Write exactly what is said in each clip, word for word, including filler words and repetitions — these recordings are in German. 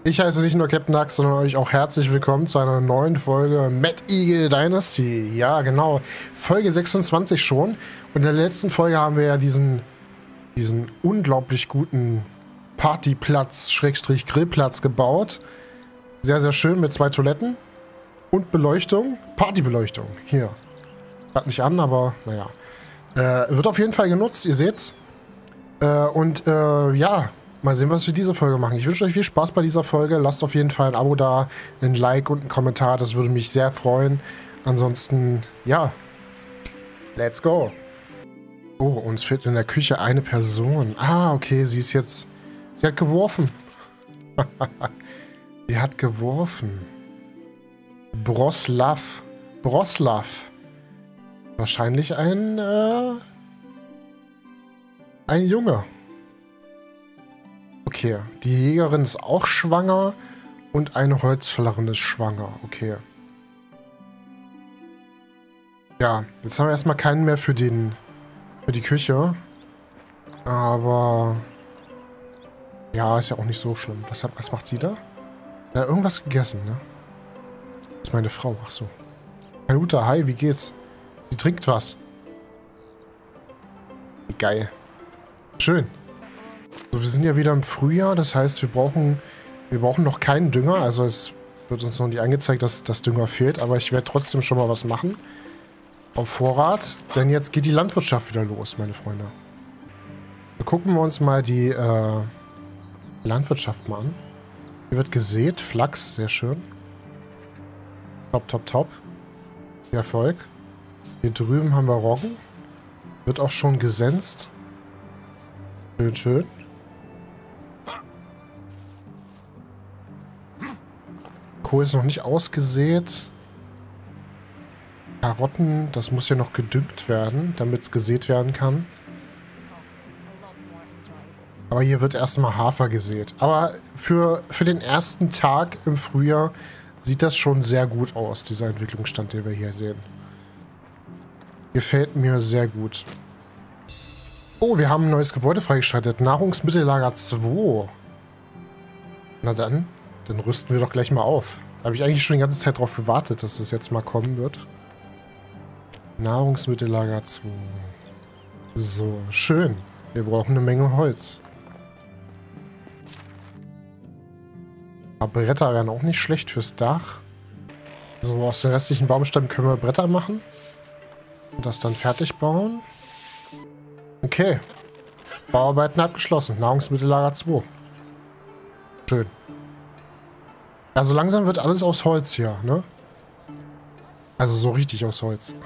Ich heiße nicht nur Captain Axe, sondern euch auch herzlich willkommen zu einer neuen Folge Mad Eagle Dynasty. Ja, genau. Folge sechsundzwanzig schon. Und in der letzten Folge haben wir ja diesen, diesen unglaublich guten Partyplatz, Schrägstrich Grillplatz gebaut. Sehr, sehr schön mit zwei Toiletten und Beleuchtung. Partybeleuchtung. Hier. Hat nicht an, aber naja. Äh, wird auf jeden Fall genutzt, ihr seht's. Äh, und äh, ja, mal sehen, was wir diese Folge machen. Ich wünsche euch viel Spaß bei dieser Folge. Lasst auf jeden Fall ein Abo da, ein Like und einen Kommentar. Das würde mich sehr freuen. Ansonsten, ja, let's go. Oh, uns fehlt in der Küche eine Person. Ah, okay, sie ist jetzt... Sie hat geworfen. Sie hat geworfen. Broslav. Broslav. Wahrscheinlich ein, äh... ein Junge. Okay, die Jägerin ist auch schwanger und eine Holzfällerin ist schwanger. Okay. Ja, jetzt haben wir erstmal keinen mehr für den für die Küche. Aber ja, ist ja auch nicht so schlimm. Was, was macht sie da? Sie hat irgendwas gegessen, ne? Das ist meine Frau. Ach so. Hanuta, hi, wie geht's? Sie trinkt was. Wie geil. Schön. So, wir sind ja wieder im Frühjahr, das heißt, wir brauchen, wir brauchen noch keinen Dünger. Also es wird uns noch nicht angezeigt, dass das Dünger fehlt, aber ich werde trotzdem schon mal was machen. Auf Vorrat, denn jetzt geht die Landwirtschaft wieder los, meine Freunde. Wir gucken wir uns mal die äh, Landwirtschaft mal an. Hier wird gesät, Flachs, sehr schön. Top, top, top. Viel Erfolg. Hier drüben haben wir Roggen. Wird auch schon gesenzt. Schön, schön. Kohl ist noch nicht ausgesät. Karotten, das muss ja noch gedüngt werden, damit es gesät werden kann. Aber hier wird erstmal Hafer gesät. Aber für, für den ersten Tag im Frühjahr sieht das schon sehr gut aus, dieser Entwicklungsstand, den wir hier sehen. Gefällt mir sehr gut. Oh, wir haben ein neues Gebäude freigeschaltet. Nahrungsmittellager zwei. Na dann, dann rüsten wir doch gleich mal auf. Da habe ich eigentlich schon die ganze Zeit darauf gewartet, dass das jetzt mal kommen wird. Nahrungsmittellager zwei. So, schön. Wir brauchen eine Menge Holz. Aber Bretter wären auch nicht schlecht fürs Dach. So, aus den restlichen Baumstämmen können wir Bretter machen. Und das dann fertig bauen. Okay. Bauarbeiten abgeschlossen. Nahrungsmittellager zwei. Schön. Also langsam wird alles aus Holz hier, ne? Also so richtig aus Holz.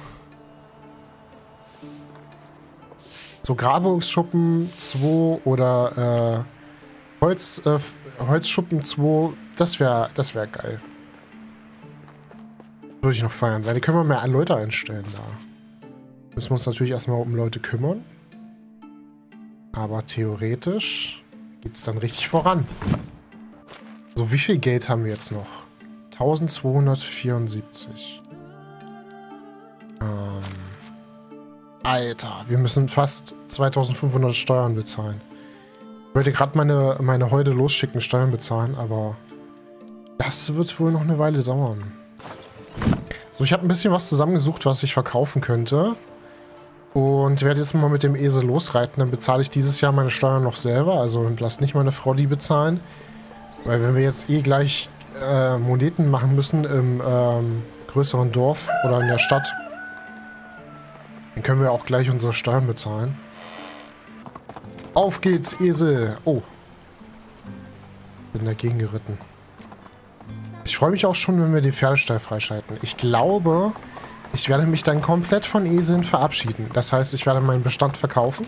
So Grabungsschuppen zwei oder äh, Holz, äh, Holzschuppen zwei, das wäre das wäre geil. Würde ich noch feiern, weil die können wir mehr Leute einstellen da. Müssen wir uns natürlich erstmal um Leute kümmern. Aber theoretisch geht es dann richtig voran. So, wie viel Geld haben wir jetzt noch? eintausendzweihundertvierundsiebzig. Ähm, Alter, wir müssen fast zweitausendfünfhundert Steuern bezahlen. Ich wollte gerade meine, meine Horde losschicken, Steuern bezahlen, aber das wird wohl noch eine Weile dauern. So, ich habe ein bisschen was zusammengesucht, was ich verkaufen könnte. Und werde jetzt mal mit dem Esel losreiten. Dann bezahle ich dieses Jahr meine Steuern noch selber. Also lasse nicht meine Frau die bezahlen. Weil wenn wir jetzt eh gleich äh, Moneten machen müssen im ähm, größeren Dorf oder in der Stadt, dann können wir auch gleich unsere Steuern bezahlen. Auf geht's, Esel! Oh. Bin dagegen geritten. Ich freue mich auch schon, wenn wir den Pferdestall freischalten. Ich glaube... Ich werde mich dann komplett von Eseln verabschieden. Das heißt, ich werde meinen Bestand verkaufen.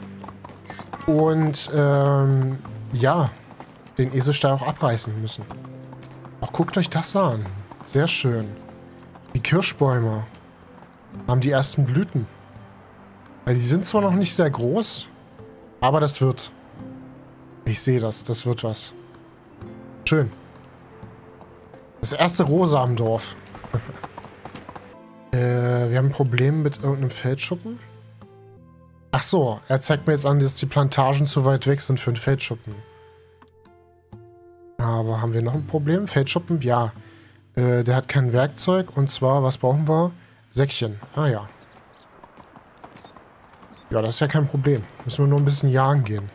Und, ähm, ja, den Eselstall auch abreißen müssen. Auch guckt euch das an. Sehr schön. Die Kirschbäume haben die ersten Blüten. Also die sind zwar noch nicht sehr groß, aber das wird. Ich sehe das, das wird was. Schön. Das erste Rosa am Dorf. Äh, wir haben ein Problem mit irgendeinem Feldschuppen. Ach so, er zeigt mir jetzt an, dass die Plantagen zu weit weg sind für einen Feldschuppen. Aber haben wir noch ein Problem? Feldschuppen? Ja. Äh, der hat kein Werkzeug. Und zwar, was brauchen wir? Säckchen. Ah ja. Ja, das ist ja kein Problem. Müssen wir nur ein bisschen jagen gehen.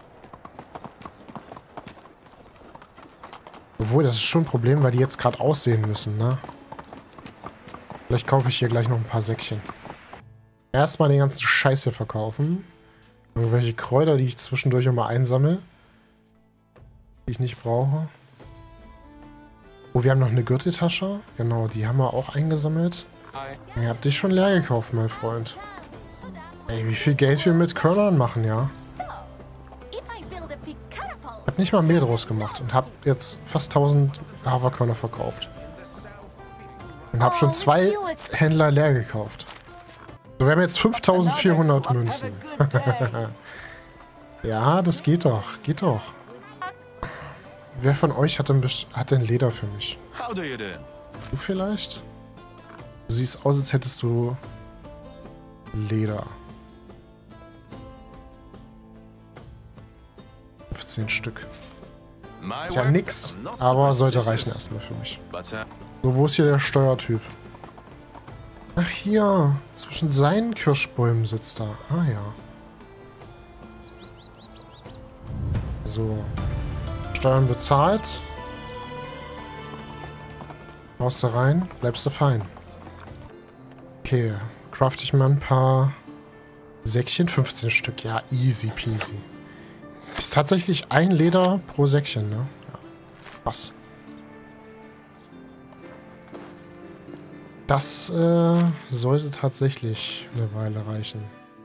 Obwohl, das ist schon ein Problem, weil die jetzt gerade aussehen müssen, ne? Vielleicht kaufe ich hier gleich noch ein paar Säckchen. Erstmal den ganzen Scheiß hier verkaufen. Irgendwelche Kräuter, die ich zwischendurch immer einsammle. Die ich nicht brauche. Oh, wir haben noch eine Gürteltasche. Genau, die haben wir auch eingesammelt. Ihr habt dich schon leer gekauft, mein Freund. Ey, wie viel Geld wir mit Körnern machen, ja? Ich hab nicht mal Mehl draus gemacht und hab jetzt fast tausend Haferkörner verkauft. Und hab schon zwei Händler leer gekauft. So, wir haben jetzt fünftausendvierhundert Münzen. Ja, das geht doch. Geht doch. Wer von euch hat denn, hat denn Leder für mich? Du vielleicht? Du siehst aus, als hättest du Leder. fünfzehn Stück. Ist ja nix, aber sollte reichen erstmal für mich. So, wo ist hier der Steuertyp? Ach, hier. Zwischen seinen Kirschbäumen sitzt er. Ah, ja. So. Steuern bezahlt. Haust du rein, bleibst du fein. Okay. Craft ich mal ein paar Säckchen. fünfzehn Stück. Ja, easy peasy. Ist tatsächlich ein Leder pro Säckchen, ne? Ja. Was? Das äh, sollte tatsächlich eine Weile reichen.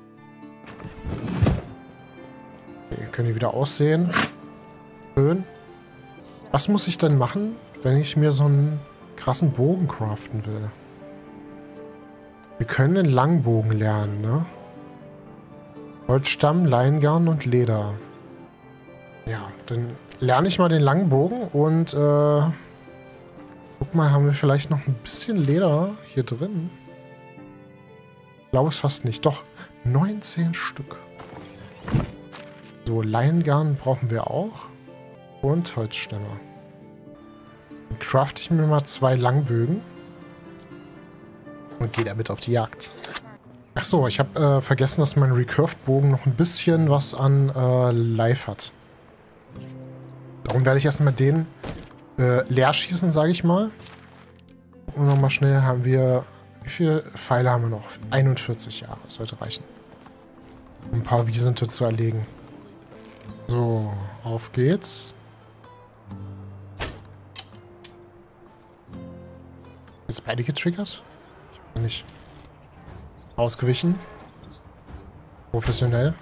Okay, können die wieder aussehen. Schön. Was muss ich denn machen, wenn ich mir so einen krassen Bogen craften will? Wir können den Langbogen lernen, ne? Holzstamm, Leingarn und Leder. Ja, dann lerne ich mal den Langbogen und äh, guck mal, haben wir vielleicht noch ein bisschen Leder hier drin? Ich glaube es fast nicht. Doch, neunzehn Stück. So, Leingarn brauchen wir auch. Und Holzstämme. Dann crafte ich mir mal zwei Langbögen. Und gehe damit auf die Jagd. Achso, ich habe äh, vergessen, dass mein Recurved-Bogen noch ein bisschen was an äh, Life hat. Darum werde ich erstmal den äh, leer schießen, sage ich mal. Und nochmal schnell haben wir... Wie viele Pfeile haben wir noch? einundvierzig Jahre, sollte reichen. Um ein paar Wiesente zu erlegen. So, auf geht's. Jetzt beide getriggert? Ich bin nicht. Ausgewichen. Professionell.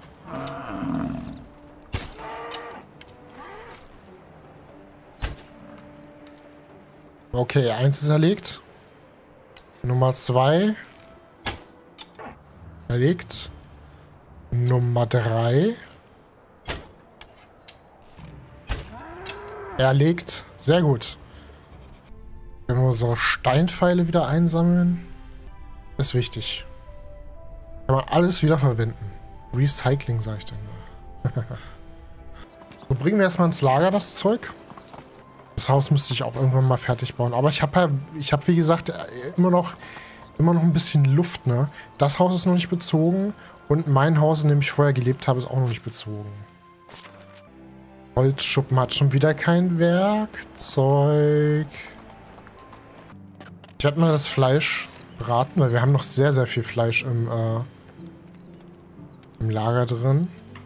Okay, eins ist erlegt. Nummer zwei. Erlegt. Nummer drei. Erlegt. Sehr gut. Wenn wir unsere Steinpfeile wieder einsammeln. Ist wichtig. Kann man alles wieder verwenden. Recycling, sag ich dann mal. So, bringen wir erstmal ins Lager das Zeug. Das Haus müsste ich auch irgendwann mal fertig bauen. Aber ich habe ja, ich habe wie gesagt immer noch, immer noch ein bisschen Luft, ne? Das Haus ist noch nicht bezogen und mein Haus, in dem ich vorher gelebt habe, ist auch noch nicht bezogen. Holzschuppen hat schon wieder kein Werkzeug. Ich werde mal das Fleisch braten, weil wir haben noch sehr, sehr viel Fleisch im, äh, im Lager drin.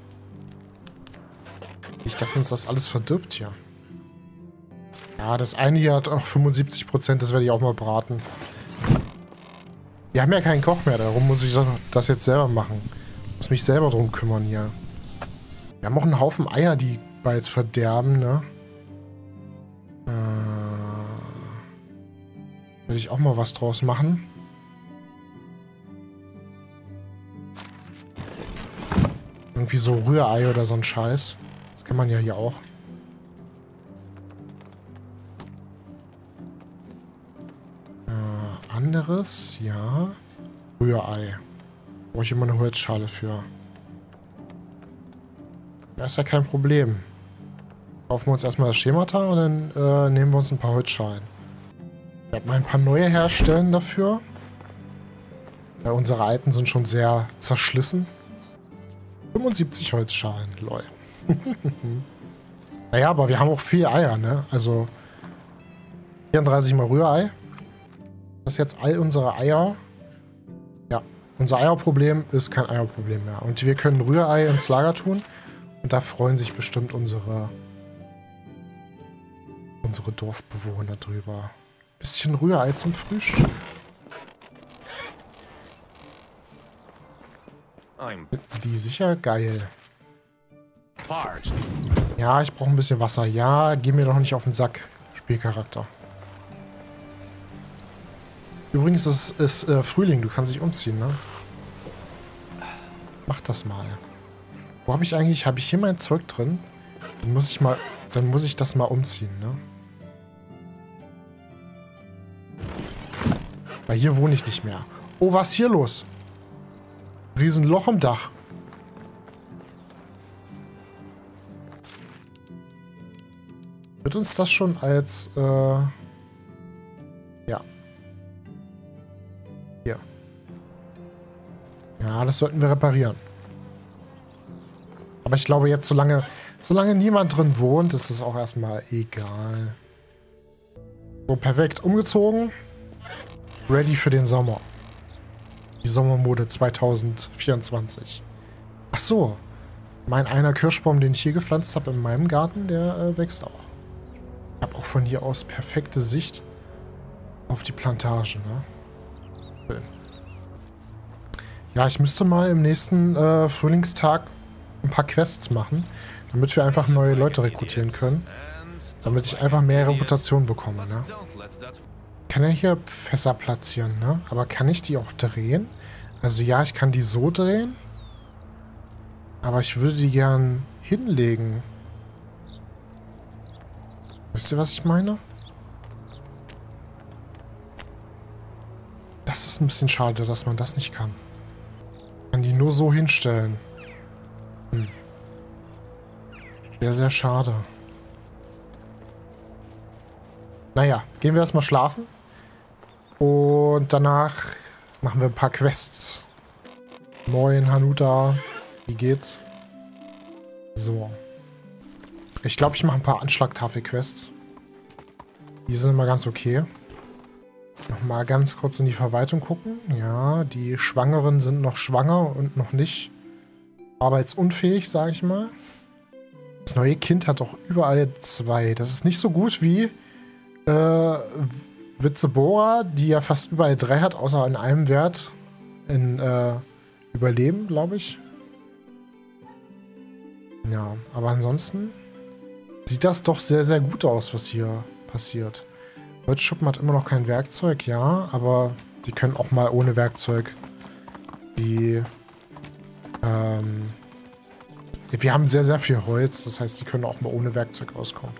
Nicht, dass uns das alles verdirbt hier. Ja, das eine hier hat auch fünfundsiebzig Prozent, das werde ich auch mal braten. Wir haben ja keinen Koch mehr, darum muss ich das jetzt selber machen. Ich muss mich selber drum kümmern hier. Wir haben auch einen Haufen Eier, die bald verderben, ne? Äh, werde ich auch mal was draus machen. Irgendwie so Rührei oder so ein Scheiß. Das kann man ja hier auch. Anderes, ja. Rührei. Brauche ich immer eine Holzschale für. Das ist ja kein Problem. Kaufen wir uns erstmal das Schemata und dann äh, nehmen wir uns ein paar Holzschalen. Ich werde mal ein paar neue herstellen dafür. Weil unsere alten sind schon sehr zerschlissen. fünfundsiebzig Holzschalen, lol. Naja, aber wir haben auch viel Eier, ne? Also vierunddreißig mal Rührei. Das ist jetzt all unsere Eier. Ja, unser Eierproblem ist kein Eierproblem mehr. Und wir können Rührei ins Lager tun. Und da freuen sich bestimmt unsere, unsere Dorfbewohner drüber. Bisschen Rührei zum Frühstück. Die sicher geil. Ja, ich brauche ein bisschen Wasser. Ja, geh mir doch nicht auf den Sack, Spielcharakter. Übrigens ist es äh, Frühling, du kannst dich umziehen, ne? Mach das mal. Wo habe ich eigentlich, habe ich hier mein Zeug drin? Dann muss ich mal, dann muss ich das mal umziehen, ne? Weil hier wohne ich nicht mehr. Oh, was ist hier los? Riesenloch im Dach. Wird uns das schon als, äh... ja. Hier. Ja, das sollten wir reparieren. Aber ich glaube jetzt, solange, solange niemand drin wohnt, ist es auch erstmal egal. So, perfekt. Umgezogen. Ready für den Sommer. Die Sommermode zweitausendvierundzwanzig. Ach so. Mein einer Kirschbaum, den ich hier gepflanzt habe in meinem Garten, der äh, wächst auch. Ich habe auch von hier aus perfekte Sicht auf die Plantage, ne? Schön. Ja, ich müsste mal im nächsten äh, Frühlingstag ein paar Quests machen, damit wir einfach neue Leute rekrutieren können. Damit ich einfach mehr Reputation bekomme, ne? Ich kann ja hier Fässer platzieren, ne? Aber kann ich die auch drehen? Also ja, ich kann die so drehen. Aber ich würde die gern hinlegen. Wisst ihr, was ich meine? Das ist ein bisschen schade, dass man das nicht kann. Ich kann die nur so hinstellen. Hm. Sehr, sehr schade. Naja, gehen wir erstmal schlafen. Und danach machen wir ein paar Quests. Moin, Hanuta. Wie geht's? So. Ich glaube, ich mache ein paar Anschlagtafel-Quests. Die sind immer ganz okay. Nochmal ganz kurz in die Verwaltung gucken. Ja, die Schwangeren sind noch schwanger und noch nicht arbeitsunfähig, sage ich mal. Das neue Kind hat auch überall zwei. Das ist nicht so gut wie äh, Witzebora, die ja fast überall drei hat, außer in einem Wert. In äh, Überleben, glaube ich. Ja, aber ansonsten sieht das doch sehr, sehr gut aus, was hier passiert. Holzschuppen hat immer noch kein Werkzeug, ja, aber die können auch mal ohne Werkzeug die, ähm, wir haben sehr, sehr viel Holz, das heißt, die können auch mal ohne Werkzeug auskommen.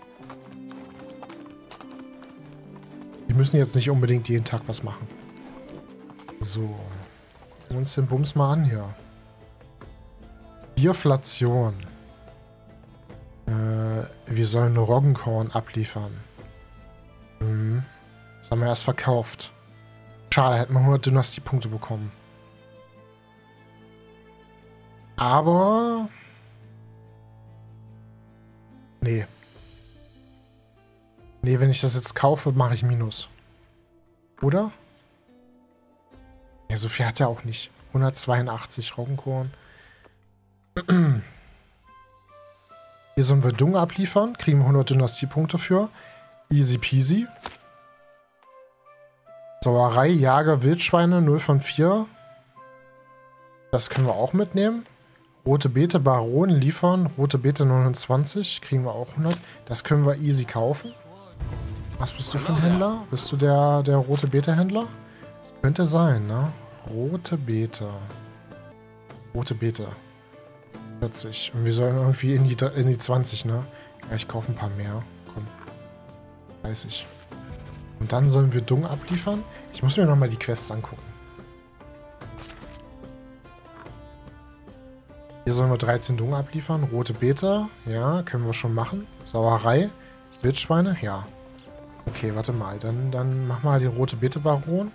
Die müssen jetzt nicht unbedingt jeden Tag was machen. So. Gucken wir uns den Bums mal an hier. Bierflation. Äh, wir sollen Roggenkorn abliefern. Mhm. Das haben wir erst verkauft. Schade, hätten wir hundert Dynastiepunkte bekommen. Aber... Nee. Nee, wenn ich das jetzt kaufe, mache ich Minus. Oder? Ja, so viel hat er auch nicht. hundertzweiundachtzig Roggenkorn. Hier sollen wir Dung abliefern. Kriegen wir hundert Dynastiepunkte für. Easy peasy. Sauerei, Jager, Wildschweine, null von vier. Das können wir auch mitnehmen. Rote Beete, Baron liefern. Rote Beete neunundzwanzig. Kriegen wir auch hundert. Das können wir easy kaufen. Was bist du für ein Händler? Bist du der, der Rote Beete-Händler? Das könnte sein, ne? Rote Beete. Rote Beete. vierzig. Und wir sollen irgendwie in die, in die zwanzig, ne? Ja, ich kaufe ein paar mehr. Komm. dreißig. Und dann sollen wir Dung abliefern. Ich muss mir nochmal die Quests angucken. Hier sollen wir dreizehn Dung abliefern. Rote Beete. Ja, können wir schon machen. Sauerei. Wildschweine. Ja. Okay, warte mal. Dann, dann machen wir halt den Rote Beete Baron.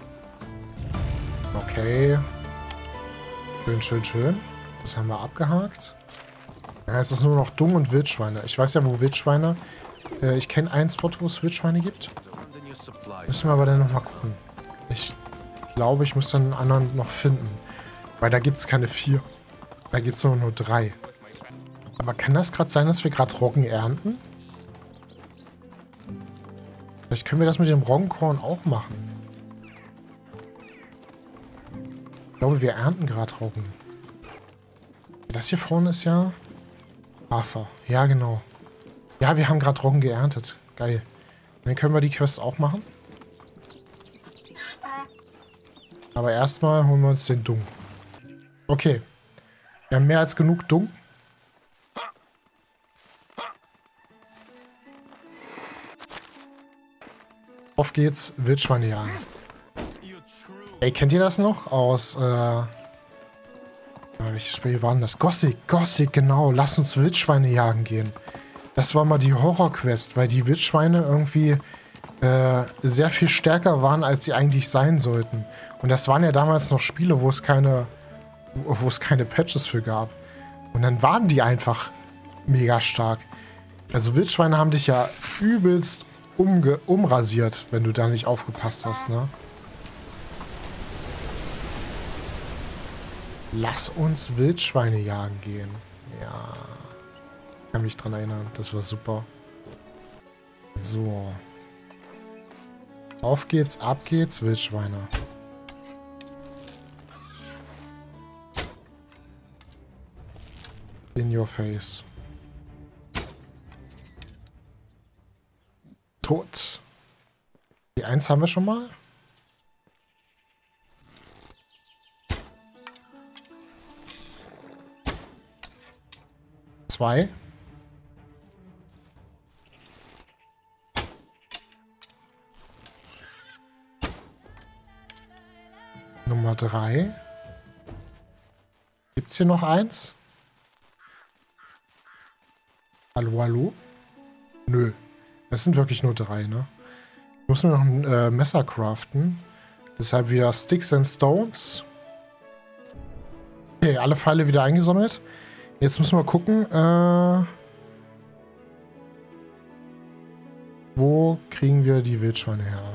Okay. Schön, schön, schön. Das haben wir abgehakt. Ja, es ist nur noch Dung und Wildschweine. Ich weiß ja, wo Wildschweine... Äh, ich kenne einen Spot, wo es Wildschweine gibt. Müssen wir aber dann nochmal gucken. Ich glaube, ich muss dann einen anderen noch finden. Weil da gibt es keine vier. Da gibt es nur, nur drei. Aber kann das gerade sein, dass wir gerade Roggen ernten? Vielleicht können wir das mit dem Roggenkorn auch machen. Ich glaube, wir ernten gerade Roggen. Das hier vorne ist ja... Hafer. Ja, genau. Ja, wir haben gerade Roggen geerntet. Geil. Dann können wir die Quest auch machen. Aber erstmal holen wir uns den Dung. Okay. Wir haben mehr als genug Dung. Auf geht's, Wildschweine jagen. Ey, kennt ihr das noch? Aus, äh... welches Spiel war denn das? Gothic, Gothic, genau. Lass uns Wildschweine jagen gehen. Das war mal die Horror-Quest, weil die Wildschweine irgendwie äh, sehr viel stärker waren, als sie eigentlich sein sollten. Und das waren ja damals noch Spiele, wo es keine, wo es keine Patches für gab. Und dann waren die einfach mega stark. Also Wildschweine haben dich ja übelst umge umrasiert, wenn du da nicht aufgepasst hast, ne? Lass uns Wildschweine jagen gehen. Ja. Ich kann mich dran erinnern. Das war super. So. Auf geht's, ab geht's, Wildschweine. In your face. Tot. Die eins haben wir schon mal. Zwei. Nummer drei. Gibt's hier noch eins? Hallo, hallo? Nö. Es sind wirklich nur drei, ne? Ich muss nur noch ein äh, Messer craften. Deshalb wieder Sticks and Stones. Okay, alle Pfeile wieder eingesammelt. Jetzt müssen wir gucken, äh, wo kriegen wir die Wildschweine her?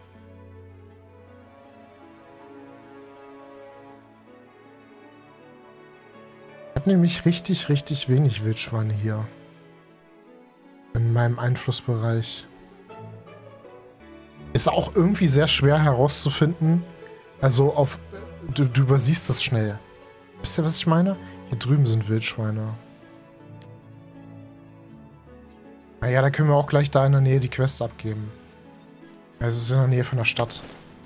Ich habe nämlich richtig, richtig wenig Wildschweine hier. In meinem Einflussbereich. Ist auch irgendwie sehr schwer herauszufinden. Also auf... Du, du übersiehst das schnell. Wisst ihr, was ich meine? Hier drüben sind Wildschweine. Naja, da können wir auch gleich da in der Nähe die Quest abgeben. Es ist in der Nähe von der Stadt.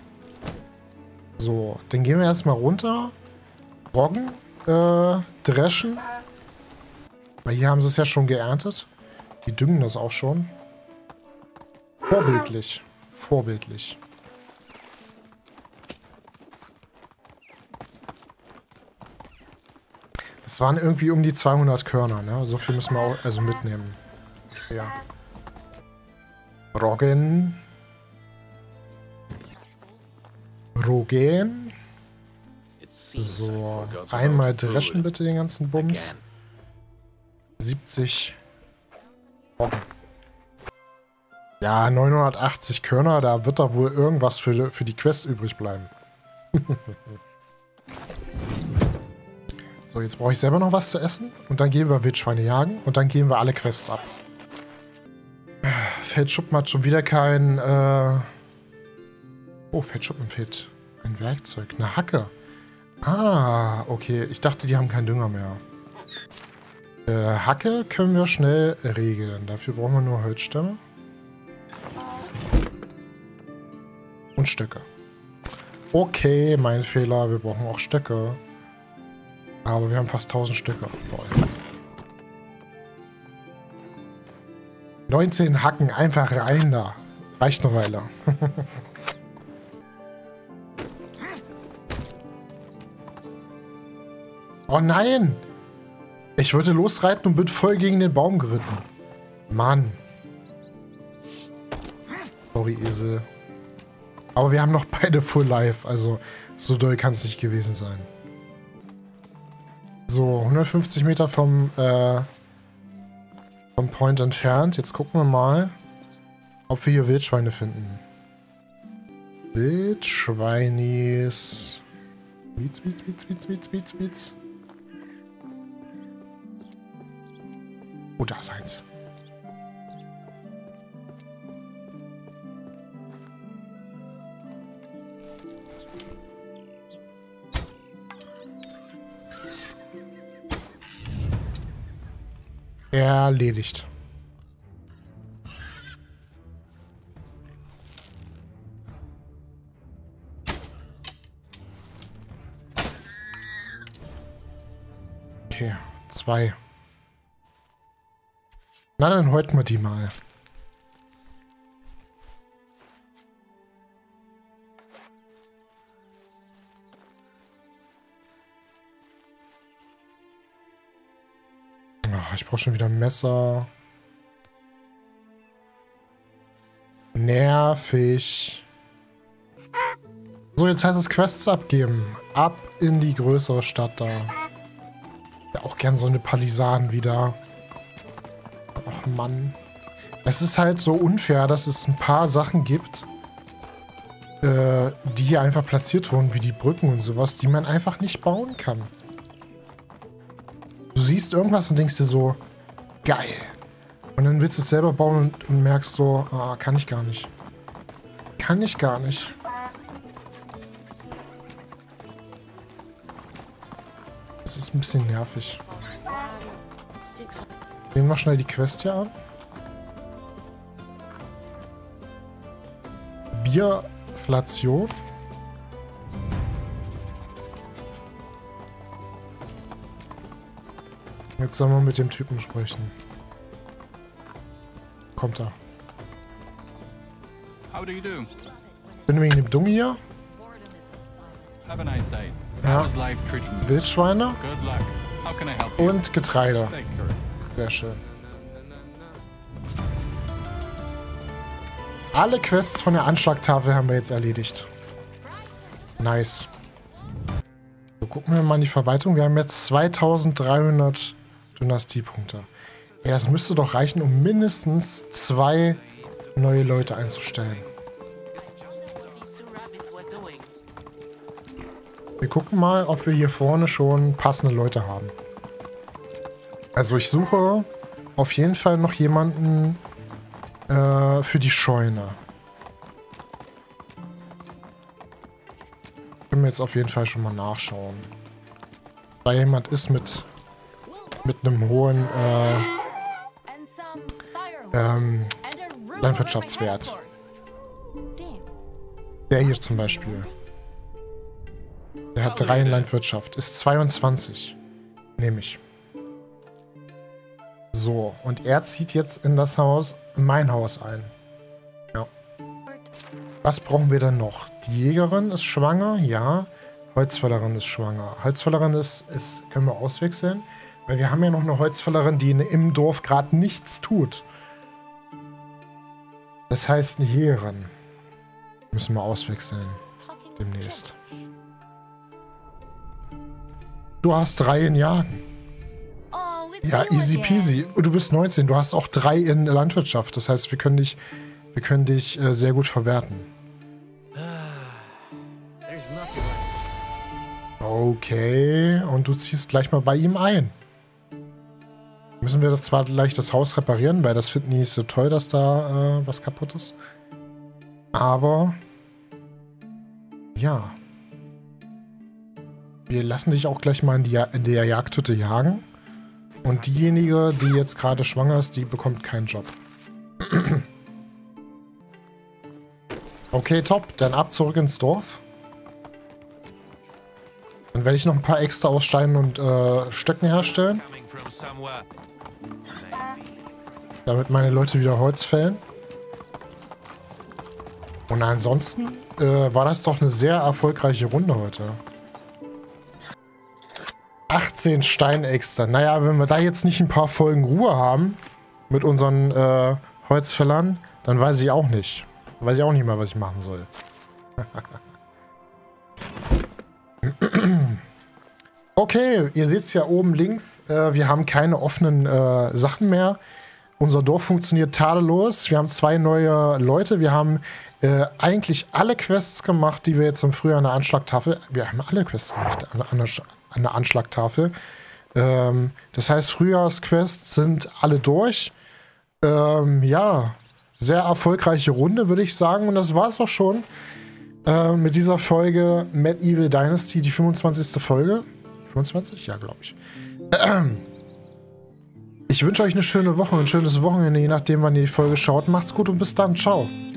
So, dann gehen wir erstmal runter. Roggen, äh, dreschen. Weil hier haben sie es ja schon geerntet. Die düngen das auch schon. Vorbildlich. Vorbildlich. Das waren irgendwie um die zweihundert Körner, ne? So viel müssen wir auch also mitnehmen. Ja. Roggen. Roggen. So. Einmal dreschen bitte den ganzen Bums. siebzig. Roggen. Ja, neunhundertachtzig Körner, da wird da wohl irgendwas für, für die Quest übrig bleiben. So, jetzt brauche ich selber noch was zu essen. Und dann gehen wir Wildschweine jagen. Und dann gehen wir alle Quests ab. Feldschuppen hat schon wieder kein... Äh oh, Feldschuppen fehlt ein Werkzeug. Eine Hacke. Ah, okay. Ich dachte, die haben keinen Dünger mehr. Äh, Hacke können wir schnell regeln. Dafür brauchen wir nur Holzstämme. Und Stöcke. Okay, mein Fehler. Wir brauchen auch Stöcke. Aber wir haben fast tausend Stöcke. Boah. neunzehn Hacken, einfach rein da. Reicht eine Weile. Oh nein! Ich wollte losreiten und bin voll gegen den Baum geritten. Mann. Sorry, Esel. Aber wir haben noch beide Full Life, also so doll kann es nicht gewesen sein. So, hundertfünfzig Meter vom, äh, vom Point entfernt. Jetzt gucken wir mal, ob wir hier Wildschweine finden. Wildschweinis. Mietz, mietz, mietz, mietz, mietz, mietz, mietz. Oh, da ist eins. Erledigt. Okay, zwei. Na, dann häuten wir die mal. Ach, ich brauche schon wieder ein Messer. Nervig. So, jetzt heißt es Quests abgeben. Ab in die größere Stadt da. Ja, auch gern so eine Palisaden wieder. Ach Mann. Es ist halt so unfair, dass es ein paar Sachen gibt, äh, die hier einfach platziert wurden, wie die Brücken und sowas, die man einfach nicht bauen kann. Du siehst irgendwas und denkst dir so, geil. Und dann willst du es selber bauen und, und merkst so, ah, kann ich gar nicht. Kann ich gar nicht. Das ist ein bisschen nervig. Nehmen wir schnell die Quest hier an. Bierflation. Jetzt sollen wir mit dem Typen sprechen. Kommt er. How do you do? Bin du wegen dem Dummi hier? Have a nice day. Ja. How's life treating you? Wildschweine Good luck. How can I help you? und Getreide. Take care. Sehr schön. Alle Quests von der Anschlagtafel haben wir jetzt erledigt. Nice. So, gucken wir mal in die Verwaltung. Wir haben jetzt zweitausenddreihundert Dynastiepunkte. Ja, das müsste doch reichen, um mindestens zwei neue Leute einzustellen. Wir gucken mal, ob wir hier vorne schon passende Leute haben. Also ich suche auf jeden Fall noch jemanden äh, für die Scheune. Können wir jetzt auf jeden Fall schon mal nachschauen. Weil jemand ist mit mit einem hohen äh, ähm, Landwirtschaftswert. Der hier zum Beispiel. Der hat drei in Landwirtschaft. Ist zweiundzwanzig. Nehme ich. So, und er zieht jetzt in das Haus, in mein Haus ein. Ja. Was brauchen wir denn noch? Die Jägerin ist schwanger, ja. Holzfällerin ist schwanger. Holzfällerin ist, ist, können wir auswechseln. Weil wir haben ja noch eine Holzfällerin, die im Dorf gerade nichts tut. Das heißt, eine Jägerin. Müssen wir auswechseln. Demnächst. Du hast drei in Jagen. Ja, easy peasy. Und du bist neunzehn. Du hast auch drei in Landwirtschaft. Das heißt, wir können dich, wir können dich äh, sehr gut verwerten. Okay. Und du ziehst gleich mal bei ihm ein. Müssen wir das zwar gleich das Haus reparieren, weil das finden die nicht so toll, dass da äh, was kaputt ist. Aber ja. Wir lassen dich auch gleich mal in, die, in der Jagdhütte jagen. Und diejenige, die jetzt gerade schwanger ist, die bekommt keinen Job. Okay, top. Dann ab zurück ins Dorf. Dann werde ich noch ein paar extra aus Steinen und äh, Stöcken herstellen. Damit meine Leute wieder Holz fällen. Und ansonsten äh, war das doch eine sehr erfolgreiche Runde heute. achtzehn Steinäxte. Naja, wenn wir da jetzt nicht ein paar Folgen Ruhe haben mit unseren äh, Holzfällern, dann weiß ich auch nicht. Weiß ich auch nicht mehr, was ich machen soll. Okay, ihr seht es ja oben links. Äh, wir haben keine offenen äh, Sachen mehr. Unser Dorf funktioniert tadellos. Wir haben zwei neue Leute. Wir haben äh, eigentlich alle Quests gemacht, die wir jetzt im Frühjahr an der Anschlagtafel... Wir haben alle Quests gemacht an, an, der, an der Anschlagtafel. Ähm, das heißt, Frühjahrsquests sind alle durch. Ähm, ja, sehr erfolgreiche Runde, würde ich sagen. Und das war es auch schon äh, mit dieser Folge Medieval Dynasty, die fünfundzwanzigste Folge. fünfundzwanzig? Ja, glaube ich. Ähm, Ich wünsche euch eine schöne Woche, ein schönes Wochenende, je nachdem, wann ihr die Folge schaut. Macht's gut und bis dann. Ciao.